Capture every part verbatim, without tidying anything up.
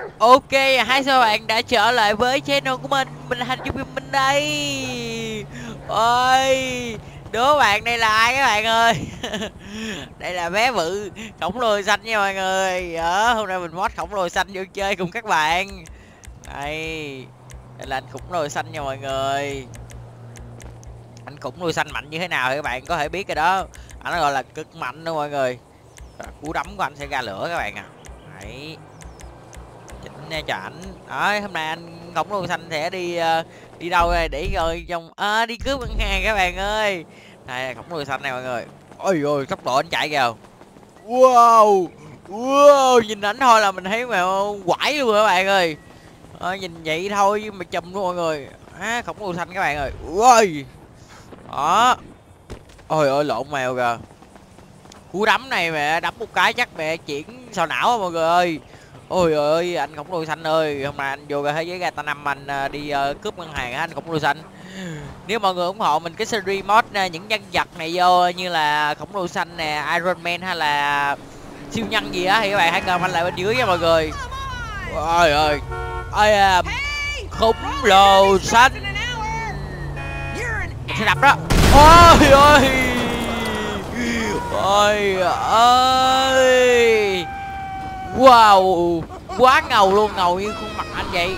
Ok, hai số bạn đã trở lại với channel của mình. Mình là Hành Trung Viên Minh đây. Ôi, đố bạn đây là ai các bạn ơi? Đây là bé bự khổng lồ xanh nha mọi người. Đó, hôm nay mình mod khổng lồ xanh vô chơi cùng các bạn. Đây, đây là anh khủng lồ xanh nha mọi người. Anh khủng lồ xanh mạnh như thế nào thì các bạn có thể biết rồi đó. Anh gọi là cực mạnh đó mọi người. Cú đấm của anh sẽ ra lửa các bạn à. Đấy, chỉnh cho ảnh. Đấy, hôm nay anh khổng lồ xanh sẽ đi uh, đi đâu đây để rồi trong à, đi cướp ngân hàng các bạn ơi. Này khổng lồ xanh này mọi người. Ôi ôi tốc độ anh chạy kìa. Wow, wow, nhìn ảnh thôi là mình thấy mà quải luôn các bạn ơi. À, nhìn vậy thôi mà chùm luôn mọi người. À, khổng lồ xanh các bạn ơi. Ôi đó. Ôi ôi lộn mèo kìa. Cú đấm này mẹ đấm một cái chắc mẹ chuyển sọ não á mọi người ơi. Ôi ơi anh khổng lồ xanh ơi, hôm nay anh vô thế giới gata năm anh đi uh, cướp ngân hàng á anh khổng lồ xanh. Nếu mọi người ủng hộ mình cái series mod uh, những nhân vật này vô như là khổng lồ xanh nè, Iron Man hay là siêu nhân gì á thì các bạn hãy comment lại bên dưới nha mọi người. Ôi ơi, I am khổng lồ xanh. Mình sẽ đập đó. Ôi ơi, ôi ơi, wow, quá ngầu luôn, ngầu như khuôn mặt anh vậy.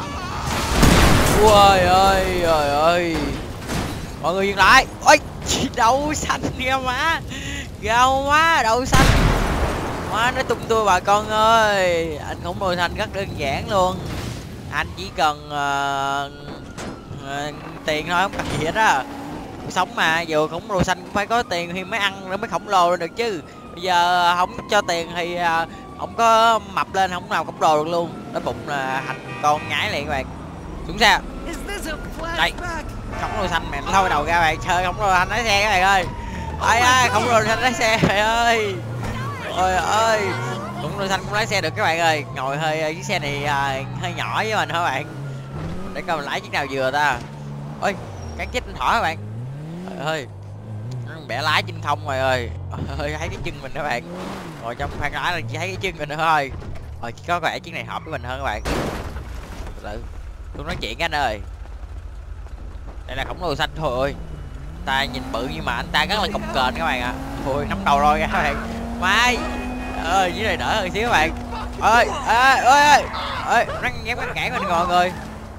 Ôi ơi trời ơi, mọi người dừng lại. Ôi đậu xanh kìa má, gao quá đậu xanh má, nó tung tôi bà con ơi. Anh khổng lồ xanh rất đơn giản luôn, anh chỉ cần uh, uh, tiền thôi, không cần gì hết á. Sống mà dù khổng lồ xanh cũng phải có tiền thì mới ăn mới khổng lồ lên được chứ. Bây giờ không cho tiền thì uh, không có mập lên, không nào khổng lồ được luôn. Đói bụng là thành con nhái liền các bạn. Xuống xe đây, khổng lồ xanh mẹ lôi đầu ra bạn chơi khổng lồ xanh lái xe các bạn ơi. Ai ai khổng lồ xanh lái xe bạn ơi. Ôi ơi, khổng lồ xanh cũng lái xe được các bạn ơi. Ngồi hơi chiếc xe này à, hơi nhỏ với mình hả bạn, để coi mình lái chiếc nào vừa ta. Ôi cán chết anh thỏ các bạn. Trời ơi, bẻ lái trên không rồi ơi. Ơi thấy cái chân mình các bạn, ngồi trong khoang lái là chỉ thấy cái chân mình thôi. Rồi chỉ có vẻ chiếc này hợp với mình hơn các bạn. Tự tôi nói chuyện anh ơi, đây là khổng lồ xanh thôi ơi. Ta nhìn bự nhưng mà anh ta rất là cồng kềnh các bạn ạ. À. Thôi nắm đầu rồi các bạn. Mai ơi dưới này đỡ hơn xíu các bạn. Ơi ơi ơi ơi nó dám ngăn cản mình mọi người.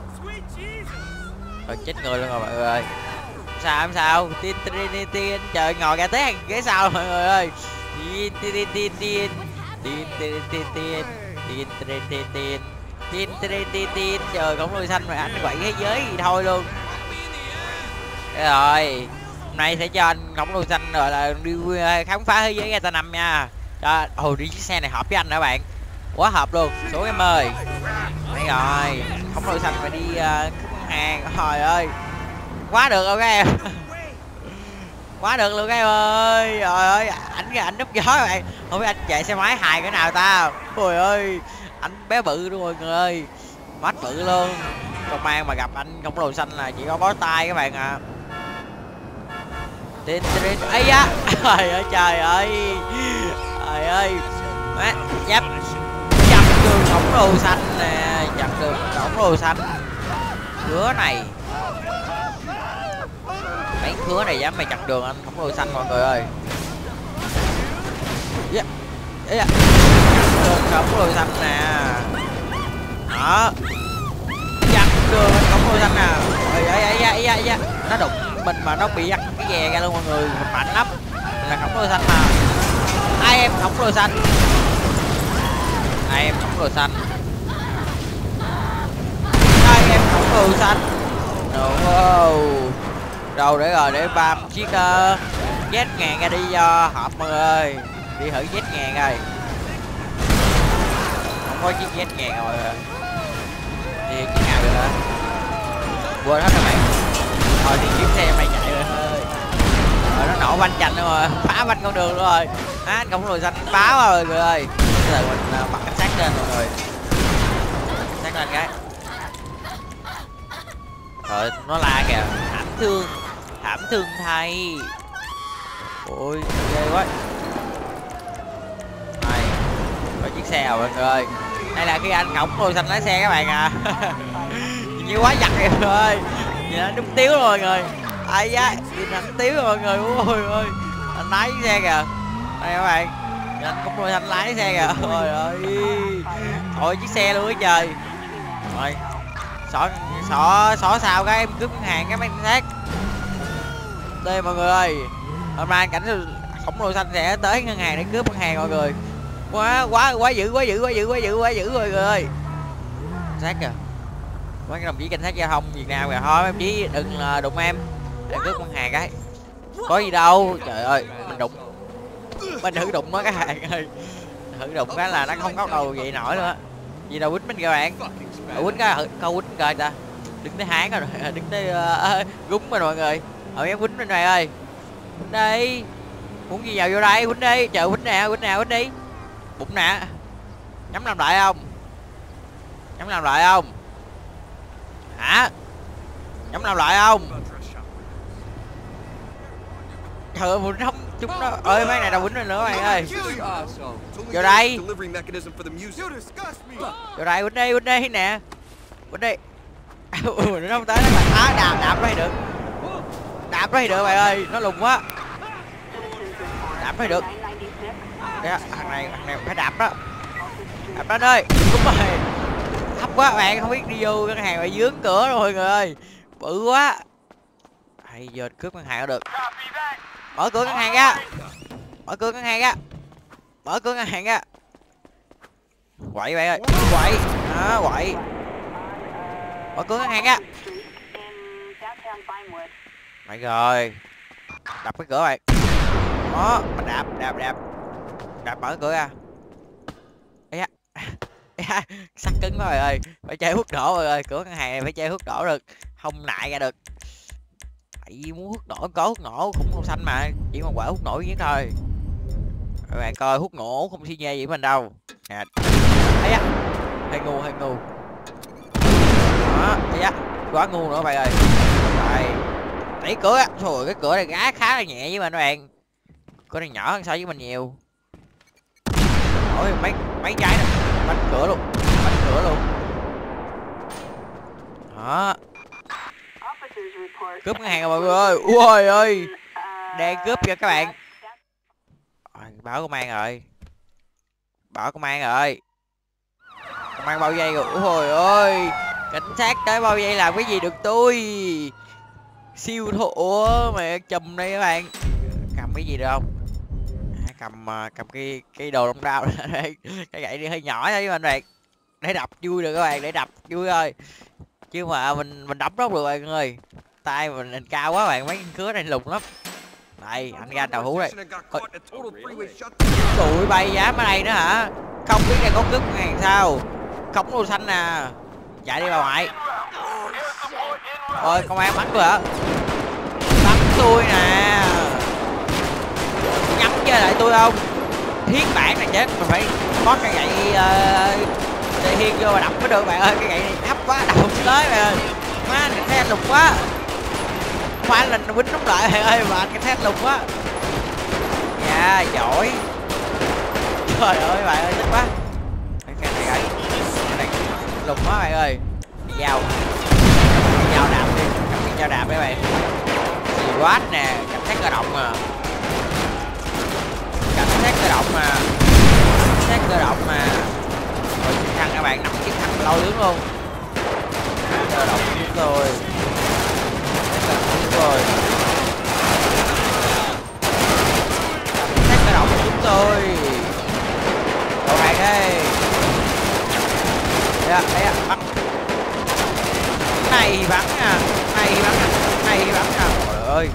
Rồi chết người luôn rồi mọi người ơi. Sao sao tin tin tin trời ngồi ra té ghế sau mọi người ơi. Tin tin tin tin tin tin tin tin tin tin tin tin tin tin tin tin trời khổng lồ xanh mà anh quậy thế giới gì thôi luôn. Thế rồi hôm nay sẽ cho anh khổng lồ xanh rồi là đi khám phá thế giới gata năm nha. Trời ơi đi chiếc xe này hợp với anh hả bạn, quá hợp luôn. Số em ơi đây rồi, khổng lồ xanh phải đi uh, hàng. Trời ơi quá được ok em. Quá được luôn các em ơi. Trời ơi ảnh ảnh núp gió các bạn, không biết anh chạy xe máy hài cái nào ta. Ôi ơi anh bé bự luôn mọi người ơi, mắt bự luôn. Công an mà gặp anh khổng lồ xanh là chỉ có bó tay các bạn ạ. À. Tin tin ấy á. Trời ơi trời ơi trời ơi má chắp chặt đường khổng lồ xanh nè, chặt đường khổng lồ xanh. Cửa này mấy khứa này dám mày chặn đường anh khổng lồ xanh mọi người ơi. Yeah. Yeah. Chặn đường khổng lồ xanh nè, đó chặn đường khổng lồ xanh nè. Ơi ấy ấy ấy ấy ấy nó đụng mình mà nó bị ăn cái ghè ra luôn mọi người, mình mạnh lắm. Mình là khổng lồ xanh mà. Ai em khổng lồ xanh, ai em khổng lồ xanh, ai em khổng lồ xanh. Wow. Đâu để rồi để bam chiếc uh, Z ngàn ra đi cho hợp mọi người ơi. Đi thử Z ngàn rồi, không có chiếc Z ngàn rồi thì chiếc nào được hả, quên hết các bạn. Thôi thì kiếm xe mày chạy rồi ơi. Rồi nó nổ banh chành rồi, phá banh con đường luôn rồi. À, anh khổng lồ xanh phá rồi người ơi. Bây giờ mình uh, bật cảnh sát lên mọi người, cảnh sát lên cái. Rồi nó la kìa, thảm thương thảm thương thay. Ôi ghê quá. Này có chiếc xe rồi mọi người ơi, Đây là khi anh khổng lồ xanh lái xe các bạn à. Như quá giặt vậy rồi. Nhìn anh đúng tiếu rồi mọi người. Ai da, nhìn anh tiếu rồi mọi người. Ôi ơi, anh lái chiếc xe kìa. Đây các bạn, nhìn anh khổng lồ xanh lái xe kìa. Trời ơi, thôi chiếc xe luôn á trời. Rồi, xỏ xỏ xỏ sao cái em cướp ngân hàng cái mấy cảnh sát. Đây mọi người ơi, hôm nay cảnh khổng lồ xanh sẽ tới ngân hàng để cướp ngân hàng mọi người. Quá quá quá dữ quá dữ quá dữ quá dữ quá dữ mọi người ơi. Cảnh sát kìa, mấy đồng chí cảnh sát giao thông Việt Nam kìa, thôi em chí đừng đụng em để cướp ngân hàng cái. Có gì đâu, trời ơi, mình đụng mình thử đụng nó cái hàng ơi, thử đụng cái là nó không có đầu vậy nổi nữa. Gì đâu quýnh mình các bạn, quýnh cái câu quýnh coi ta, đứng tới háng rồi, đứng tới uh, gúng mình mọi người. Ở em quýnh bên này ơi, quýnh đi, muốn gì vào vô đây, quýnh đi, chờ quýnh nè, quýnh nào quýnh đi, bụng nè, nhắm làm lại không, nhắm làm lại không, hả, nhắm làm lại không. Trời ơi, mình không chúng nó ơi, mấy này đâu quýnh mình nữa bạn ơi. Vô đây, vô đây, quýnh đi, quýnh đi nè, quýnh đi. Nó không tới nó mà á, đạp đạp nó thì được, đạp nó thì được bạn ơi, nó lùng quá, đạp nó thì được. Đấy, thằng này thằng này phải đạp đó, đạp nó ơi, đúng rồi, thấp quá bạn, không biết đi vô ngân hàng phải dướng cửa rồi mọi người ơi, bự quá. Hay giờ cướp ngân hàng được, mở cửa ngân hàng ra, mở cửa ngân hàng ra, mở cửa ngân hàng ra, quậy bạn ơi, quậy đó, quậy, mở cửa ngân hàng ra. Vậy rồi, đập cái cửa bạn, đó, mình đạp đạp đạp đạp mở cửa ra. Ê da, sắt cứng quá rồi ơi, phải chơi hút nổ rồi ơi, cửa ngân hàng này phải chơi hút nổ được, không nại ra được. Tại vì muốn hút nổ có hút nổ cũng không xanh mà, chỉ một quả hút nổ nhất thôi. Các bạn coi hút nổ không xi nhê gì mình đâu. Nè, ấy á, hơi ngu hơi ngu. Đó, ấy á, quá ngu nữa bạn ơi. Rồi, đẩy cửa á, thôi cái cửa này gá khá là nhẹ với mình các bạn. Cửa này nhỏ hơn so với mình nhiều. Ôi mấy mấy trái nè, bánh cửa luôn, bánh cửa luôn. Đó. Cướp ngân hàng rồi mọi người ơi, ui ơi, đang cướp cho các bạn. Báo công an rồi, báo công an rồi, công an bao vây rồi. Ôi ơi, cảnh sát tới bao vây làm cái gì được tôi, siêu thổ mẹ chùm đây các bạn. Cầm cái gì được không, à, cầm cầm cái cái đồ lông đao đây, cái gậy đi hơi nhỏ thôi với mình, để đập vui được các bạn, để đập vui thôi, chứ mà mình mình đấm nó được bạn ơi, tay mình lên cao quá bạn, mấy cứa này lùng lắm. Đây anh ra tàu hú đây, tụi bay dám ở đây nữa hả, không biết đây có cướp ngàn sao, khổng lồ xanh nè, chạy đi bà ngoại. Ôi công an bắn tôi hả, bắn tôi nè, nhắm chơi lại tôi không, thiết bản này chết, mình phải có cái gậy uh, để hiên vô mà đập mới được bạn ơi, cái gậy này thấp quá, đập không tới bạn ơi, má anh thấy anh lục quá, khoa anh là quýnh nút lại bạn ơi, mà anh cái thét lục quá. Dạ giỏi, trời ơi bạn ơi, thích quá cái này gậy, cái này lục quá bạn ơi. Dao dao đạp đi, cầm cái dao đạp đấy bạn, xì quát nè, cảnh sát cơ động mà, cảnh sát cơ động mà, cảnh sát cơ động mà. Rồi chiếc thằng các bạn, nằm chiếc thằng lâu đứng luôn, cơ động đúng rồi, đúng rồi, cảnh sát cơ động chúng tôi, đầu hàng đây, đây đây bắn, này bắn à, này bắn à, này bắn à, trời ơi,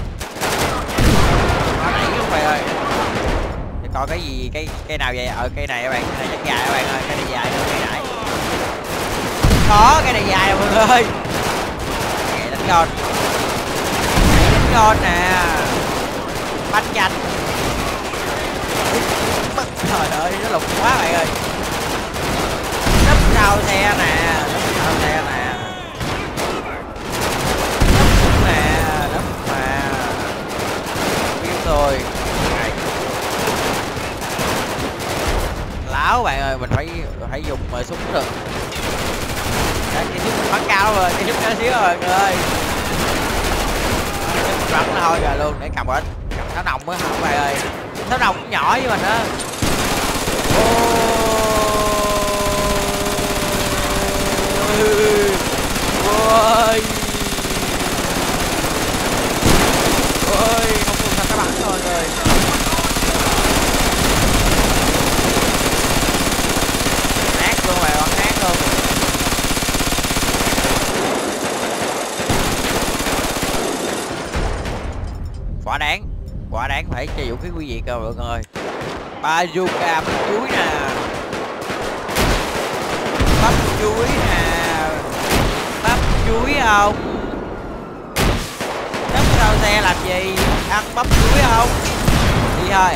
nó nãy luôn bạn ơi. Để coi cái gì, cái cây nào vậy, ở cây này các bạn, cái này chắc dài các bạn ơi, cái này dài hơn cây nãy, có cái này dài rồi mọi người ơi, cái đánh con, cái đánh con nè, bánh chanh, trời ơi nó lục quá bạn ơi, nấp sau xe nè, nấp sau xe nè, nấp nè, nấp mà biết rồi, láo bạn ơi, mình phải phải dùng mà súng được. Đấy, cái súng bắn cao rồi, cái súng nhỏ xíu rồi người ơi. Cái súng bắn thôi rồi luôn để cầm hết. Cầm tháo đồng á không bạn ơi. Tháo đồng cũng nhỏ với mình á. Ôi. Ôi, không dùng sao các bạn thôi rồi. Nát luôn rồi, bắn nát luôn. Quả đáng, quả đáng phải cho vũ khí quý vị cơ mọi người. Bazooka bắp chuối nè, bắp chuối nè, bắp chuối không? Nấp sau xe làm gì? Ăn bắp chuối không? Đi thôi.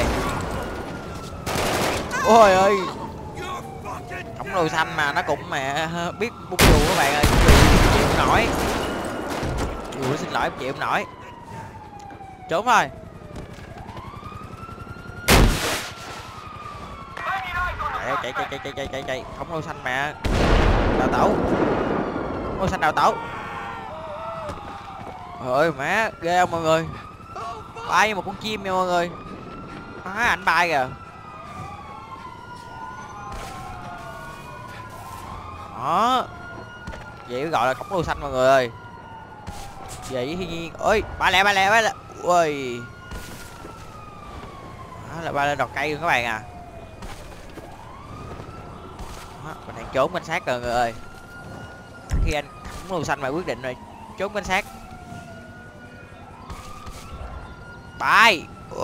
Ôi ơi, khổng lồ xanh mà nó cũng mẹ biết bung dù các bạn ơi, dù chịu không nổi. Dù xin lỗi chịu không nổi. Trốn thôi. Chạy chạy chạy chạy chạy chạy chạy khổng lồ xanh mẹ đào tẩu, khổng lồ xanh đào tẩu. Ôi má ghê không mọi người, bay như một con chim nha mọi người. Má ảnh bay kìa. Đó vậy gọi là khổng lồ xanh mọi người ơi. Vậy thiên nhiên ơi ba lẹ ba lẹ ba lẹ. Ui đó là ba lên đọt cây luôn các bạn à. Đó, mình đang trốn cảnh sát rồi người ơi. Khi anh khổng lồ xanh mà quyết định rồi trốn cảnh sát. Bay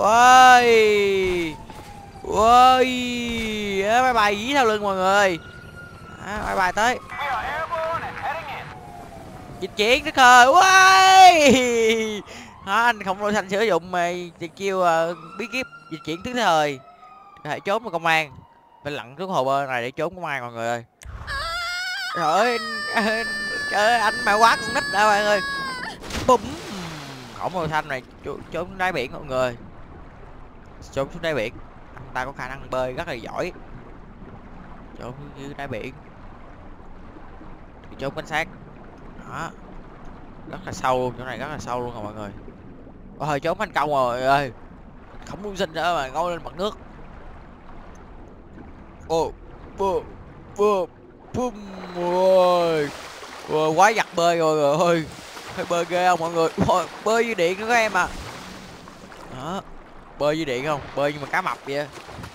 ôi ôi bye bye dí sau lưng mọi người. À, bye bye tới dịch chuyển tức khơi. Ôi đó, anh khổng lồ xanh sử dụng mà chiêu uh, bí kíp dịch chuyển thứ thời có thể trốn vào công an. Phải lặn xuống hồ bơi này để trốn công an mọi người ơi. Trời ơi anh, anh, trời ơi, anh mà quá con nít đã bạn ơi. Bùm khổng lồ xanh này trốn xuống đáy biển mọi người, trốn xuống đáy biển. Anh ta có khả năng bơi rất là giỏi, trốn dưới đáy biển trốn cảnh sát. Đó rất là sâu luôn, chỗ này rất là sâu luôn rồi mọi người. Ôi trốn thành công rồi ơi, khổng lồ xanh nữa mà ngôi lên mặt nước. Ô bô bô bùm ôi quá giặt bơi rồi rồi ơi. Phải bơi ghê không mọi người. Ôi, bơi như điện nữa các em à. Đó bơi như điện không, bơi nhưng mà cá mập vậy.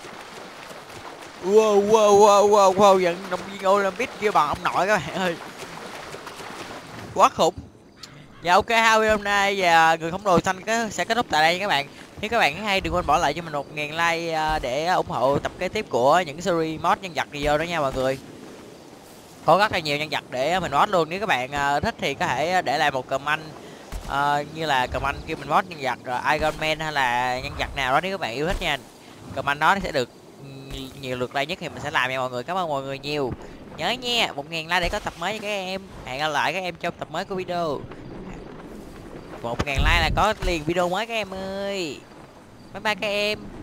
Wow wow wow wow wow vận động viên Olympic kia bằng ông nội các bạn ơi, quá khủng. Dạ ok ha, hôm nay và người khổng lồ xanh sẽ kết thúc tại đây các bạn. Nếu các bạn hay đừng quên bỏ lại cho mình một ngàn like để ủng hộ tập kế tiếp của những series mod nhân vật video đó nha mọi người. Có rất là nhiều nhân vật để mình mod luôn. Nếu các bạn thích thì có thể để lại một comment uh, như là comment kêu mình mod nhân vật uh, Iron Man hay là nhân vật nào đó nếu các bạn yêu thích nha. Comment đó sẽ được nhiều lượt like nhất thì mình sẽ làm nha mọi người. Cảm ơn mọi người nhiều. Nhớ nha, một ngàn like để có tập mới cho các em. Hẹn gặp lại các em trong tập mới của video. Một ngàn like là có liền video mới các em ơi. Bye bye các em.